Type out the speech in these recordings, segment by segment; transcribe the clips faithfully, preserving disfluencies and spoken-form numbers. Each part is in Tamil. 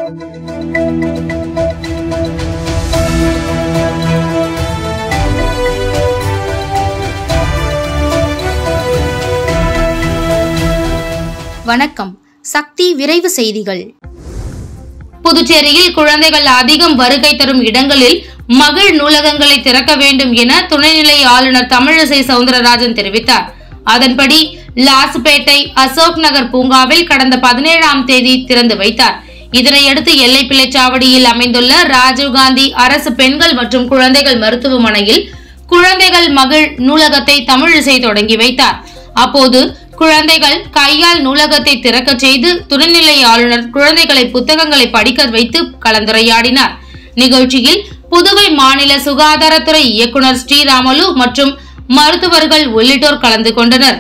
வணக்கம். சக்தி விரைவு செய்திகள். புதுச்சேரியில் குழந்தைகள் அதிகம் வருகை தரும் இடங்களில் மகள் நூலகங்களை திறக்க வேண்டும் என துணைநிலை ஆளுநர் தமிழிசை சவுந்தரராஜன் தெரிவித்தார். அதன்படி லாஸ்பேட்டை அசோக் நகர் பூங்காவில் கடந்த பதினேழாம் தேதி திறந்து வைத்தார். இதனையடுத்து எல்லை பிள்ளைச்சாவடியில் அமைந்துள்ள ராஜீவ்காந்தி அரசு பெண்கள் மற்றும் குழந்தைகள் மருத்துவமனையில் குழந்தைகள் மகள் நூலகத்தை தமிழிசை தொடங்கி வைத்தார். அப்போது குழந்தைகள் கையால் நூலகத்தை திறக்க செய்து துணைநிலை ஆளுநர் குழந்தைகளை புத்தகங்களை படிக்க வைத்து கலந்துரையாடினார். நிகழ்ச்சியில் புதுவை மாநில சுகாதாரத்துறை இயக்குநர் ஸ்ரீராமலு மற்றும் மருத்துவர்கள் உள்ளிட்டோர் கலந்து கொண்டனர்.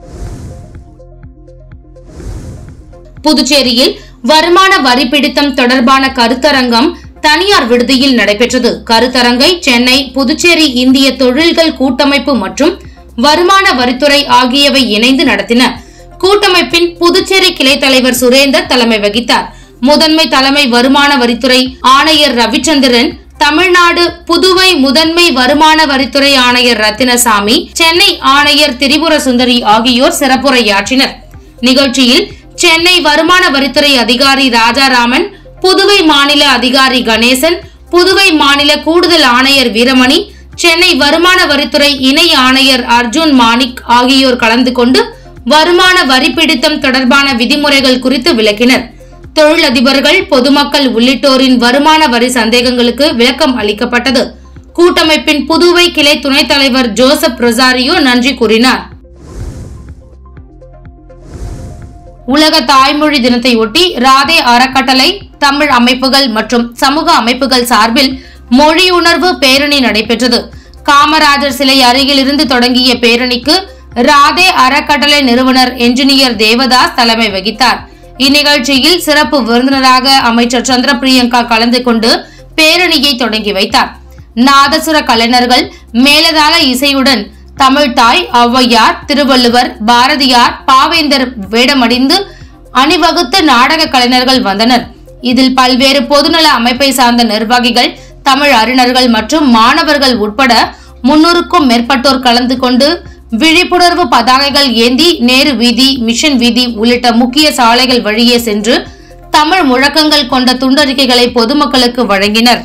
புதுச்சேரியில் வருமான வரி பிடித்தம் தொடர்பான கருத்தரங்கம் தனியார் விடுதியில் நடைபெற்றது. கருத்தரங்கை சென்னை புதுச்சேரி இந்திய தொழில்கள் கூட்டமைப்பு மற்றும் வருமான வரித்துறை ஆகியவை இணைந்து நடத்தின. கூட்டமைப்பின் புதுச்சேரி கிளை தலைவர் சுரேந்தர் தலைமை வகித்தார். முதன்மை தலைமை வருமான வரித்துறை ஆணையர் ரவிச்சந்திரன், தமிழ்நாடு புதுவை முதன்மை வருமான வரித்துறை ஆணையர் ரத்தினசாமி, சென்னை ஆணையர் திரிபுர சுந்தரி ஆகியோர் சிறப்புரையாற்றினர். நிகழ்ச்சியில் சென்னை வருமான வரித்துறை அதிகாரி ராஜாராமன், புதுவை மாநில அதிகாரி கணேசன், புதுவை மாநில கூடுதல் ஆணையர் வீரமணி, சென்னை வருமான வரித்துறை இணை ஆணையர் அர்ஜுன் மாணிக் ஆகியோர் கலந்து கொண்டு வருமான வரி பிடித்தம் தொடர்பான விதிமுறைகள் குறித்து விளக்கினர். தொழிலதிபர்கள், பொதுமக்கள் உள்ளிட்டோரின் வருமான வரி சந்தேகங்களுக்கு விளக்கம் அளிக்கப்பட்டது. கூட்டமைப்பின் புதுவை கிளை துணைத் தலைவர் ஜோசப் ரொசாரியோ நன்றி கூறினார். உலக தாய்மொழி தினத்தையொட்டி ராதே அறக்கட்டளை, தமிழ் அமைப்புகள் மற்றும் சமூக அமைப்புகள் சார்பில் மொழியுணர்வு பேரணி நடைபெற்றது. காமராஜர் சிலை அருகில் இருந்து தொடங்கிய பேரணிக்கு ராதே அறக்கட்டளை நிறுவனர் என்ஜினியர் தேவதாஸ் தலைமை வகித்தார். இந்நிகழ்ச்சியில் சிறப்பு விருந்தினராக அமைச்சர் சந்திர பிரியங்கா கலந்து கொண்டு பேரணியை தொடங்கி வைத்தார். நாதசுர கலைஞர்கள் மேலதாள இசையுடன் தமிழ்தாய், ஔவையார், திருவள்ளுவர், பாரதியார், பாவேந்தர் வேடமணிந்து அணிவகுத்து நாடக கலைஞர்கள் வந்தனர். இதில் பல்வேறு பொதுநல அமைப்பை சார்ந்த நிர்வாகிகள், தமிழ் அறிஞர்கள் மற்றும் மாணவர்கள் உட்பட முன்னூறுக்கும் மேற்பட்டோர் கலந்து கொண்டு விழிப்புணர்வு பதாகைகள் ஏந்தி நேரு வீதி, மிஷன் வீதி உள்ளிட்ட முக்கிய சாலைகள் வழியே சென்று தமிழ் முழக்கங்கள் கொண்ட துண்டறிக்கைகளை பொதுமக்களுக்கு வழங்கினர்.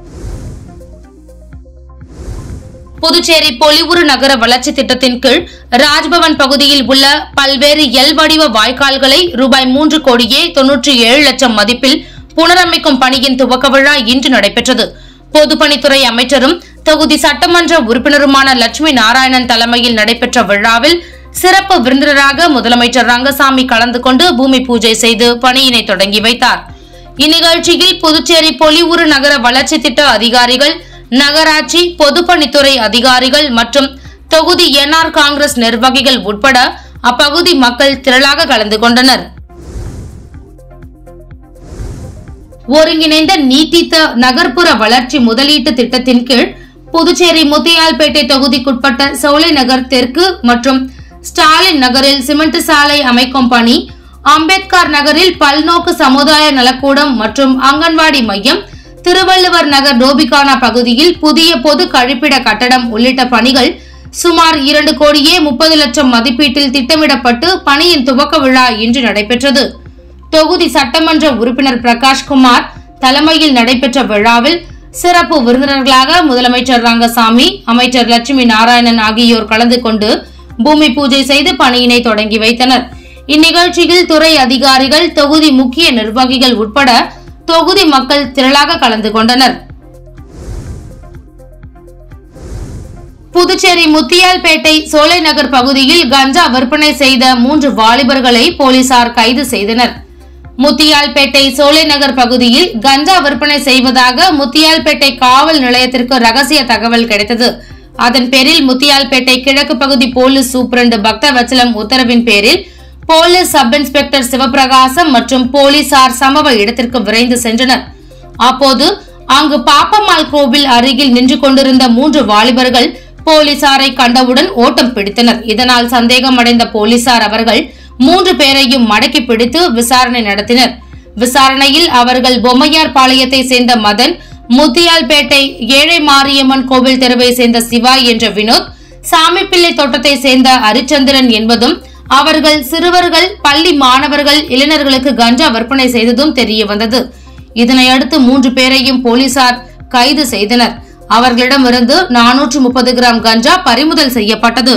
புதுச்சேரி பொலிவுறு நகர வளர்ச்சி திட்டத்தின் கீழ் ராஜ்பவன் பகுதியில் உள்ள பல்வேறு எல் வடிவ வாய்க்கால்களை ரூபாய் மூன்று கோடியே தொன்னூற்றி ஏழு லட்சம் மதிப்பில் புனரமைக்கும் பணியின் துவக்க விழா இன்று நடைபெற்றது. பொதுப்பணித்துறை அமைச்சரும் தொகுதி சட்டமன்ற உறுப்பினருமான லட்சுமி நாராயணன் தலைமையில் நடைபெற்ற விழாவில் சிறப்பு விருந்தினராக முதலமைச்சர் ரங்கசாமி கலந்து கொண்டு பூமி பூஜை செய்து பணியினை தொடங்கி வைத்தார். இந்நிகழ்ச்சியில் புதுச்சேரி பொலிவுறு நகர வளர்ச்சி திட்ட அதிகாரிகள், நகராட்சி பொதுப்பணித்துறை அதிகாரிகள் மற்றும் தொகுதி என்ஆர் காங்கிரஸ் நிர்வாகிகள் உட்பட அப்பகுதி மக்கள் திரளாக கலந்து கொண்டனர். ஒருங்கிணைந்த நீட்டித்த நகர்ப்புற வளர்ச்சி முதலீட்டு திட்டத்தின் கீழ் புதுச்சேரி முத்தியால்பேட்டை தொகுதிக்குட்பட்ட சோலை நகர் தெற்கு மற்றும் ஸ்டாலின் நகரில் சிமெண்ட் சாலை அமைக்கும் பணி, அம்பேத்கர் நகரில் பல்நோக்கு சமுதாய நலக்கூடம் மற்றும் அங்கன்வாடி மையம், திருவள்ளுவர் நகர் டோபிகானா பகுதியில் புதிய பொது கழிப்பிட கட்டடம் உள்ளிட்ட பணிகள் சுமார் இரண்டு கோடியே முப்பது லட்சம் மதிப்பீட்டில் திட்டமிடப்பட்டு பணியின் துவக்க விழா இன்று நடைபெற்றது. தொகுதி சட்டமன்ற உறுப்பினர் பிரகாஷ்குமார் தலைமையில் நடைபெற்ற விழாவில் சிறப்பு விருந்தினர்களாக முதலமைச்சர் ரங்கசாமி, அமைச்சர் லட்சுமி நாராயணன் ஆகியோர் கலந்து கொண்டு பூமி பூஜை செய்து பணியினை தொடங்கி வைத்தனர். இந்நிகழ்ச்சியில் துறை அதிகாரிகள், தொகுதி முக்கிய நிர்வாகிகள் உட்பட தொகுதி மக்கள் திரளாக கலந்து கொண்டனர். புதுச்சேரி முத்தியால்பேட்டை சோலை நகர் பகுதியில் கஞ்சா விற்பனை செய்த மூன்று வாலிபர்களை போலீசார் கைது செய்தனர். முத்தியால்பேட்டை சோலை நகர் பகுதியில் கஞ்சா விற்பனை செய்வதாக முத்தியால்பேட்டை காவல் நிலையத்திற்கு ரகசிய தகவல் கிடைத்தது. அதன் பேரில் முத்தியால்பேட்டை கிழக்கு பகுதி போலீஸ் சூப்பரண்டு பக்தவச்சலம் உத்தரவின் பேரில் போலீஸ் சப் இன்ஸ்பெக்டர் சிவபிரகாசம் மற்றும் போலீசார் சம்பவ இடத்திற்கு விரைந்து சென்றனர். அப்போது அங்கு பாப்பம்மாள் கோவில் அருகில் நின்று கொண்டிருந்த மூன்று வாலிபர்கள் போலீசாரை கண்டவுடன் ஓட்டம் பிடித்தனர். இதனால் சந்தேகம் அடைந்த போலீசார் அவர்கள் மூன்று பேரையும் மடக்கி பிடித்து விசாரணை நடத்தினர். விசாரணையில் அவர்கள் பொம்மையார் பாளையத்தை சேர்ந்த மதன், முத்தியால்பேட்டை ஏழை மாரியம்மன் கோவில் தெருவை சேர்ந்த சிவா என்ற வினோத், சாமிப்பிள்ளை தோட்டத்தை சேர்ந்த ஹரிச்சந்திரன் என்பதும் அவர்கள் சிறுவர்கள், பள்ளி மாணவர்கள், இளைஞர்களுக்கு கஞ்சா விற்பனை செய்ததும் தெரிய வந்தது. இதனையடுத்து மூன்று பேரையும் போலீசார் கைது செய்தனர். அவர்களிடமிருந்து நானூற்று முப்பது கிராம் கஞ்சா பறிமுதல் செய்யப்பட்டது.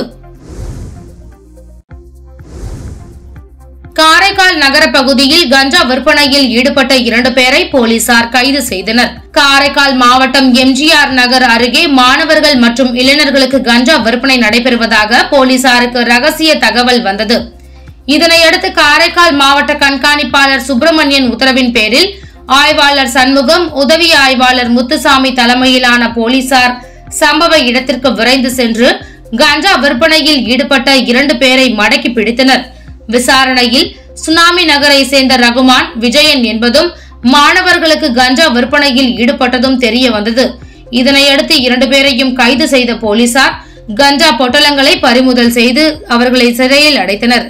காரைக்கால் நகர பகுதியில் கஞ்சா விற்பனையில் ஈடுபட்ட இரண்டு பேரை போலீசார் கைது செய்தனர். காரைக்கால் மாவட்டம் எம்ஜிஆர் நகர் அருகே மாணவர்கள் மற்றும் இளைஞர்களுக்கு கஞ்சா விற்பனை நடைபெறுவதாக போலீசாருக்கு ரகசிய தகவல் வந்தது. இதனையடுத்து காரைக்கால் மாவட்ட கண்காணிப்பாளர் சுப்பிரமணியன் உத்தரவின் பேரில் ஆய்வாளர் சண்முகம், உதவி ஆய்வாளர் முத்துசாமி தலைமையிலான போலீசார் சம்பவ இடத்திற்கு விரைந்து சென்று கஞ்சா விற்பனையில் ஈடுபட்ட இரண்டு பேரை மடக்கி பிடித்தனர். விசாரணையில் சுனாமி நகரை சேர்ந்த ரகுமான், விஜயன் என்பதும் மாணவர்களுக்கு கஞ்சா விற்பனையில் ஈடுபட்டதும் தெரிய வந்தது. இதனையடுத்து இரண்டு பேரையும் கைது செய்த போலீசார் கஞ்சா பொட்டலங்களை பறிமுதல் செய்து அவர்களை சிறையில் அடைத்தனர்.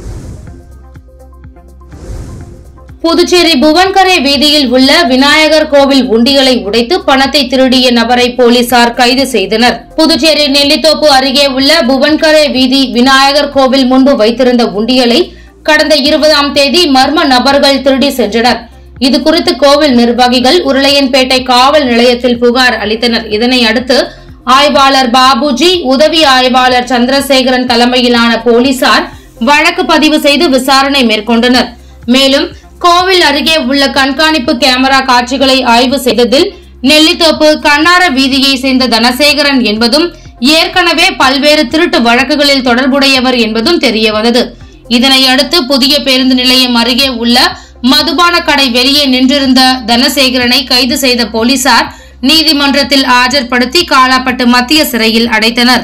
புதுச்சேரி புவன்கரை வீதியில் உள்ள விநாயகர் கோவில் உண்டிகளை உடைத்து பணத்தை திருடிய நபரை போலீசார் கைது செய்தனர். புதுச்சேரி நெல்லித்தோப்பு அருகே உள்ள புவன்கரை வீதி விநாயகர் கோவில் முன்பு வைத்திருந்த உண்டிகளை கடந்த இருபதாம் தேதி மர்ம நபர்கள் திருடி சென்றனர். இது குறித்து கோவில் நிர்வாகிகள் உருளையன்பேட்டை காவல் நிலையத்தில் புகார் அளித்தனர். இதனை அடுத்து ஆய்வாளர் பாபுஜி, உதவி ஆய்வாளர் சந்திரசேகரன் தலைமையிலான போலீசார் வழக்கு பதிவு செய்து விசாரணை மேற்கொண்டனர். மேலும் கோவில் அருகே உள்ள கண்காணிப்பு கேமரா காட்சிகளை ஆய்வு செய்ததில் நெல்லித்தோப்பு கண்ணார வீதியை சேர்ந்த தனசேகரன் என்பதும் ஏற்கனவே பல்வேறு திருட்டு வழக்குகளில் தொடர்புடையவர் என்பதும் தெரிய வந்தது. இதனை அடுத்து புதிய பேருந்து நிலையம் அருகே உள்ள மதுபான கடை வெளியே நின்றிருந்த தனசேகரனை கைது செய்த போலீசார் நீதிமன்றத்தில் ஆஜர்படுத்தி காலாப்பட்டு மத்திய சிறையில் அடைத்தனர்.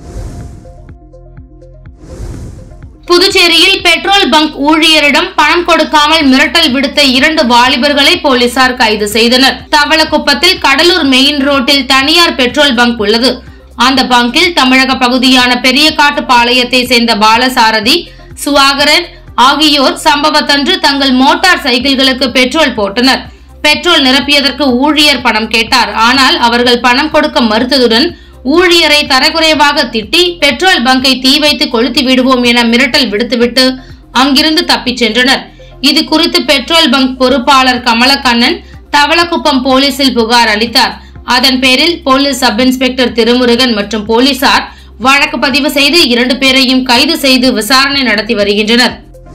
புதுச்சேரியில் பெட்ரோல் பங்க் ஊழியரிடம் பணம் கொடுக்காமல் மிரட்டல் விடுத்த இரண்டு வாலிபர்களை போலீசார் கைது செய்தனர். தவளக்குப்பத்தில் கடலூர் மெயின் ரோட்டில் தனியார் பெட்ரோல் பங்க் உள்ளது. அந்த பங்கில் தமிழக பகுதியான பெரியகாட்டு பாளையத்தை சேர்ந்த பாலசாரதி, சுவாகரன் ஆகியோர் சம்பவத்தன்று தங்கள் மோட்டார் சைக்கிள்களுக்கு பெட்ரோல் போட்டனர். பெட்ரோல் நிரப்பியதற்கு ஊழியர் பணம் கேட்டார். ஆனால் அவர்கள் பணம் கொடுக்க மறுத்ததுடன் ஊழியரை தரக்குறைவாக திட்டி பெட்ரோல் பங்கை தீ வைத்து கொளுத்தி விடுவோம் என மிரட்டல் விடுத்துவிட்டு அங்கிருந்து தப்பிச் சென்றனர். இது குறித்து பெட்ரோல் பங்க் பொறுப்பாளர் கமலக்கண்ணன் தவளக்குப்பம் போலீசில் புகார் அளித்தார். அதன் பேரில் போலீஸ் சப் இன்ஸ்பெக்டர் திருமுருகன் மற்றும் போலீசார் வழக்கு பதிவு செய்து இரண்டு பேரையும் கைது செய்து விசாரணை நடத்தி வருகின்றனர்.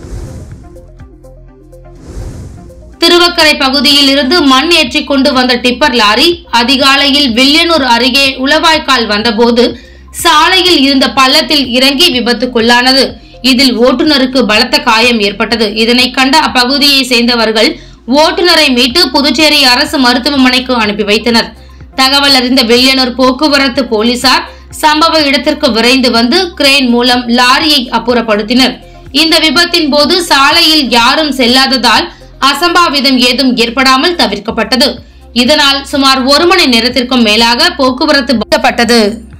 திருவக்கரை பகுதியில் இருந்து மண் ஏற்றி கொண்டு வந்த டிப்பர் லாரி அதிகாலையில் வில்லியனூர் அருகே உளவாய்க்கால் வந்தபோது சாலையில் இருந்த பள்ளத்தில் இறங்கி விபத்துக்குள்ளானது. இதில் ஓட்டுநருக்கு பலத்த காயம் ஏற்பட்டது. இதனை கண்ட அப்பகுதியை சேர்ந்தவர்கள் ஓட்டுநரை மீட்டு புதுச்சேரி அரசு மருத்துவமனைக்கு அனுப்பி வைத்தனர். தகவல் அறிந்த வில்லியனூர் போக்குவரத்து போலீசார் சம்பவ இடத்திற்கு விரைந்து வந்து கிரேன் மூலம் லாரியை அப்புறப்படுத்தினர். இந்த விபத்தின் போது சாலையில் யாரும் செல்லாததால் அசம்பாவிதம் ஏதும் ஏற்படாமல் தவிர்க்கப்பட்டது. இதனால் சுமார் ஒரு மணி நேரத்திற்கும் மேலாக போக்குவரத்து பாதிக்கப்பட்டது.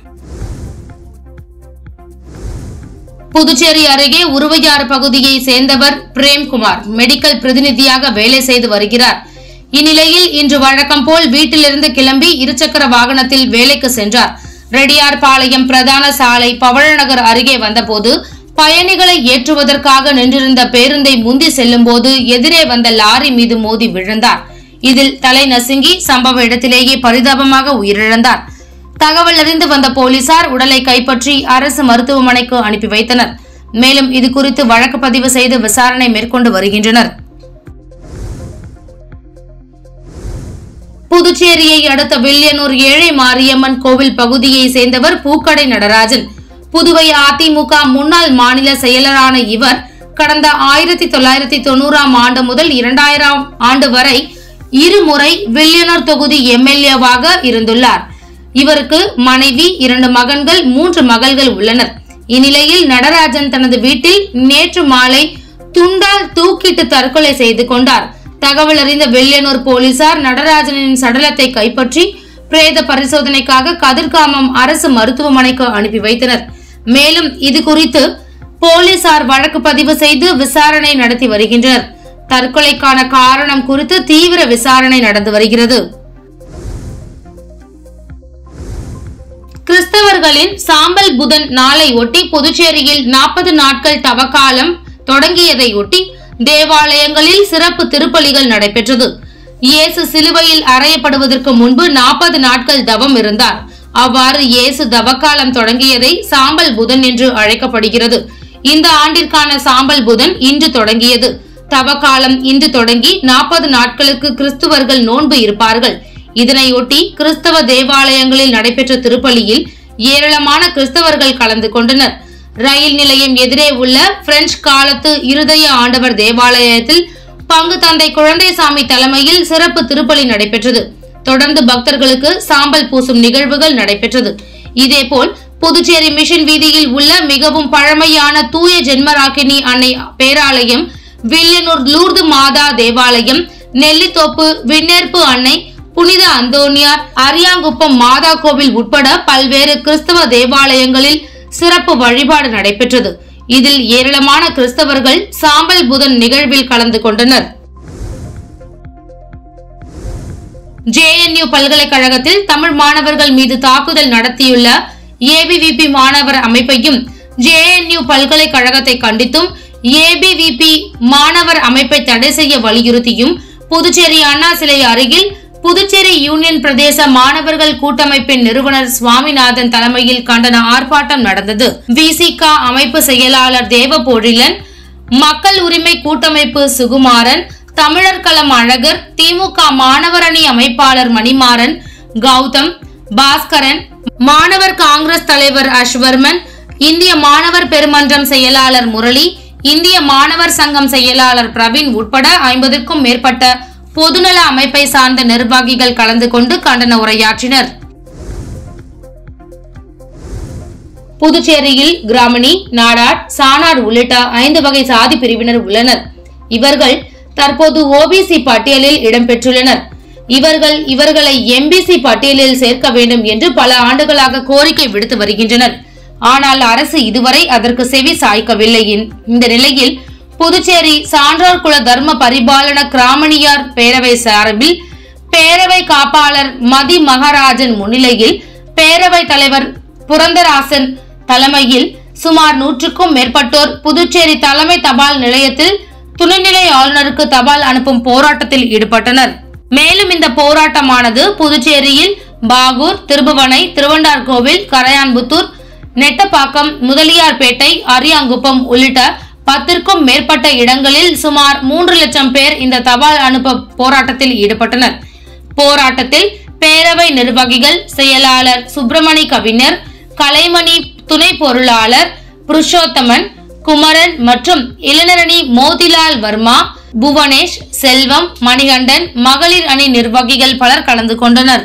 புதுச்சேரி அருகே உருவையாறு பகுதியை சேர்ந்தவர் பிரேம்குமார் மெடிக்கல் பிரதிநிதியாக வேலை செய்து வருகிறார். இந்நிலையில் இன்று வழக்கம் போல் வீட்டிலிருந்து கிளம்பி இருசக்கர வாகனத்தில் வேலைக்கு சென்றார். ரெடியார் பாளையம் பிரதான சாலை பவழநகர் அருகே வந்தபோது பயணிகளை ஏற்றுவதற்காக நின்றிருந்த பேருந்தை முந்தி செல்லும் போது எதிரே வந்த லாரி மீது மோதி விழுந்தார். இதில் தலை நசுங்கி சம்பவ இடத்திலேயே பரிதாபமாக உயிரிழந்தார். தகவல் அறிந்து வந்த போலீசார் உடலை கைப்பற்றி அரசு மருத்துவமனைக்கு அனுப்பி வைத்தனர். மேலும் இது குறித்து வழக்கு பதிவு செய்து விசாரணை மேற்கொண்டு வருகின்றனர். புதுச்சேரியை அடுத்த வில்லியனூர் ஏழை மாரியம்மன் கோவில் பகுதியை சேர்ந்தவர் பூக்கடை நடராஜன். புதுவை அதிமுக முன்னாள் மாநில செயலரான இவர் கடந்த ஆயிரத்தி தொள்ளாயிரத்தி தொண்ணூறாம் ஆண்டு முதல் இரண்டாயிரம் ஆண்டு வரை இருமுறை வில்லியனூர் தொகுதி எம்எல்ஏவாக இருந்துள்ளார். இவருக்கு மனைவி, இரண்டு மகன்கள், மூன்று மகள்கள் உள்ளனர். இந்நிலையில் நடராஜன் தனது வீட்டில் நேற்று மாலை துண்டால் தூக்கிட்டு தற்கொலை செய்து கொண்டார். தகவல் அறிந்த வில்லியனூர் போலீசார் நடராஜனின் சடலத்தை கைப்பற்றி பிரேத பரிசோதனைக்காக கதிர்காமம் அரசு மருத்துவமனைக்கு அனுப்பி வைத்தனர். மேலும் இது குறித்து போலீசார் வழக்கு பதிவு செய்து விசாரணை நடத்தி வருகின்றனர். தற்கொலைக்கான காரணம் குறித்து தீவிர விசாரணை நடந்து வருகிறது. கிறிஸ்தவர்களின் சாம்பல் புதன் நாளை ஒட்டி புதுச்சேரியில் நாற்பது நாட்கள் தவக்காலம் தொடங்கியதை ஒட்டி தேவாலயங்களில் சிறப்பு திருப்பலிகள் நடைபெற்றது. இயேசு சிலுவையில் அறையப்படுவதற்கு முன்பு நாற்பது நாட்கள் தவம் இருந்தார். அவ்வாறு இயேசு தவக்காலம் தொடங்கியதை சாம்பல் புதன் என்று அழைக்கப்படுகிறது. இந்த ஆண்டிற்கான சாம்பல் புதன் இன்று தொடங்கியது. தவக்காலம் இன்று தொடங்கி நாற்பது நாட்களுக்கு கிறிஸ்துவர்கள் நோன்பு இருப்பார்கள். இதனையொட்டி கிறிஸ்தவ தேவாலயங்களில் நடைபெற்ற திருப்பலியில் ஏராளமான கிறிஸ்தவர்கள் கலந்து கொண்டனர். ரயில் நிலையம் எதிரே உள்ள பிரெஞ்சு காலத்து இருதய ஆண்டவர் தேவாலயத்தில் பங்கு தந்தை குழந்தைசாமி தலைமையில் சிறப்பு திருப்பலி நடைபெற்றது. தொடர்ந்து பக்தர்களுக்கு சாம்பல் பூசும் நிகழ்வுகள் நடைபெற்றது. இதேபோல் புதுச்சேரி மிஷன் வீதியில் உள்ள மிகவும் பழமையான தூய ஜென்மராக்கினி அன்னை பேராலயம், வில்லியனூர் லூர்து மாதா தேவாலயம், நெல்லித்தோப்பு விண்ணேற்பு அன்னை, புனித அந்தோனியார், அரியாங்குப்பம் மாதா கோவில் உட்பட பல்வேறு கிறிஸ்தவ தேவாலயங்களில் சிறப்பு வழிபாடு நடைபெற்றது. இதில் ஏராளமான கிறிஸ்தவர்கள் சாம்பல் புதன் நிகழ்வில் கலந்து கொண்டனர். ஜே என் யூ பல்கலைக்கழகத்தில் தமிழ் மாணவர்கள் மீது தாக்குதல் நடத்தியுள்ள ஏ பி வி பி மாணவர் அமைப்பையும் ஜே என் யூ பல்கலைக்கழகத்தை கண்டித்தும் ஏ பி வி பி மாணவர் அமைப்பை தடை செய்ய வலியுறுத்தியும் புதுச்சேரி அண்ணா சிலை அருகில் புதுச்சேரி யூனியன் பிரதேச மாணவர்கள் கூட்டமைப்பின் நிறுவனர் சுவாமிநாதன் தலைமையில் கண்டன ஆர்ப்பாட்டம் நடந்தது. வி சி க அமைப்பு செயலாளர் தேவபோழிலன், மக்கள் உரிமை கூட்டமைப்பு சுகுமாரன், தமிழர் களம் அழகர், திமுக மாணவரணி அமைப்பாளர் மணிமாறன், கௌதம், பாஸ்கரன், மாணவர் காங்கிரஸ் தலைவர் அஸ்வர்மன், இந்திய மாணவர் பெருமன்றம் செயலாளர் முரளி, இந்திய மாணவர் சங்கம் செயலாளர் பிரவீன் உட்பட ஐம்பதுக்கும் மேற்பட்ட பொதுநல அமைப்பை சார்ந்த நிர்வாகிகள் கலந்து கொண்டு கண்டன உரையாற்றினர். புதுச்சேரியில் கிராமணி, நாடார், சானார் உள்ளிட்ட ஐந்து வகை சாதி பிரிவினர் உள்ளனர். இவர்கள் தற்போது ஓ பி சி பட்டியலில் இடம்பெற்றுள்ளனர். இவர்கள் இவர்களை எம் பி சி பட்டியலில் சேர்க்க வேண்டும் என்று பல ஆண்டுகளாக கோரிக்கை விடுத்து வருகின்றனர். ஆனால் அரசு இதுவரை அதற்கு செவி சாய்க்கவில்லை. இந்த நிலையில் புதுச்சேரி சான்றோர் குல தர்ம பரிபாலன கிராமணியார் பேரவை சார்பில் பேரவை காப்பாளர் மதி மகாராஜன் முன்னிலையில் பேரவை தலைவர் புரந்தராசன் தலைமையில் சுமார் நூற்றுக்கும் மேற்பட்டோர் புதுச்சேரி தலைமை தபால் நிலையத்தில் துணைநிலை ஆளுநருக்கு தபால் அனுப்பும் போராட்டத்தில் ஈடுபட்டனர். மேலும் இந்த போராட்டமானது புதுச்சேரியில் பாகூர், திருபுவனை, திருவண்டார்கோவில், கரையான்புத்தூர், நெட்டப்பாக்கம், முதலியார்பேட்டை, அரியாங்குப்பம் உள்ளிட்ட பத்திற்கும் மேற்பட்ட இடங்களில் சுமார் மூன்று லட்சம் பேர் இந்த தபால் அனுப்ப போராட்டத்தில் ஈடுபட்டனர். போராட்டத்தில் பேரவை நிர்வாகிகள், செயலாளர் சுப்பிரமணி கவிஞர், கலைமணி துணை பொருளாளர் புருஷோத்தமன், குமரன் மற்றும் இளைஞரணி மோதிலால் வர்மா, புவனேஷ், செல்வம், மணிகண்டன், மகளிர் அணி நிர்வாகிகள் பலர் கலந்து கொண்டனர்.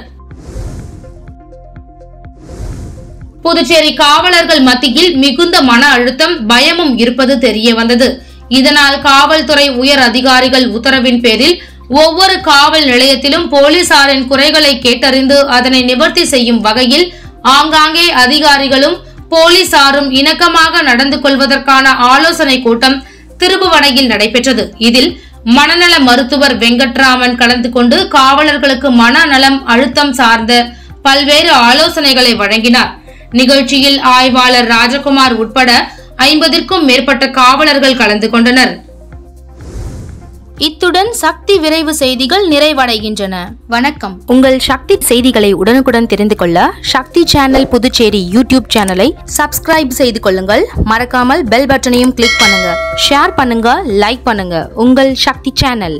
புதுச்சேரி காவலர்கள் மத்தியில் மிகுந்த மன அழுத்தம், பயமும் இருப்பது தெரிய வந்தது. இதனால் காவல்துறை உயர் அதிகாரிகள் உத்தரவின் பேரில் ஒவ்வொரு காவல் நிலையத்திலும் போலீசாரின் குறைகளை கேட்டறிந்து அதனை நிவர்த்தி செய்யும் வகையில் ஆங்காங்கே அதிகாரிகளும் போலீசாரும் இணக்கமாக நடந்து கொள்வதற்கான ஆலோசனை கூட்டம் திருபுவனையில் நடைபெற்றது. இதில் மனநல மருத்துவர் வெங்கட்ராமன் கலந்து கொண்டு காவலர்களுக்கு மனநலம் அழுத்தம் சார்ந்த பல்வேறு ஆலோசனைகளை வழங்கினார். நிகழ்ச்சியில் ஆய்வாளர் ராஜகுமார் உட்பட ஐம்பதிற்கும் மேற்பட்ட காவலர்கள் கலந்து கொண்டனர். இத்துடன் சக்தி விரைவு செய்திகள் நிறைவடைகின்றன. வணக்கம். உங்கள் சக்தி செய்திகளை உடனுக்குடன் தெரிந்து கொள்ள சக்தி சேனல் புதுச்சேரி யூடியூப் சேனலை சப்ஸ்கிரைப் செய்து கொள்ளுங்கள். மறக்காமல் பெல் பட்டனையும் கிளிக் பண்ணுங்க, ஷேர் பண்ணுங்க, லைக் பண்ணுங்க. உங்கள் சக்தி சேனல்.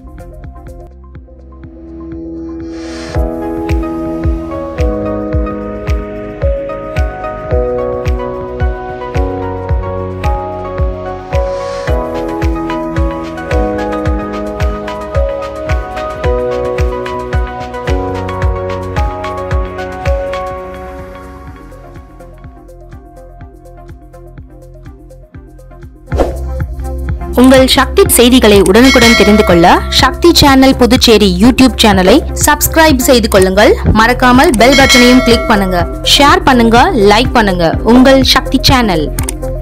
உங்கள் சக்தி செய்திகளை உடனுக்குடன் தெரிந்து கொள்ள சக்தி சேனல் புதுச்சேரி யூடியூப் சேனலை சப்ஸ்கிரைப் செய்து கொள்ளுங்கள். மறக்காமல் பெல் பட்டனையும் கிளிக் பண்ணுங்க, ஷேர் பண்ணுங்க, லைக் பண்ணுங்க. உங்கள் சக்தி சேனல்.